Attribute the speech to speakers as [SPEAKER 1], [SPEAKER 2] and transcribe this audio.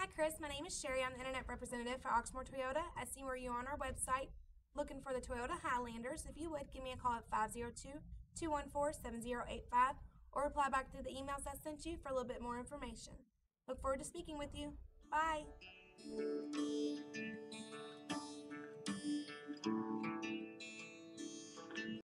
[SPEAKER 1] Hi Chris, my name is Sherry. I'm the Internet Representative for Oxmoor Toyota. I see where you're on our website looking for the Toyota Highlanders. If you would, give me a call at 502-214-7085 or reply back to the emails I sent you for a little bit more information. Look forward to speaking with you. Bye!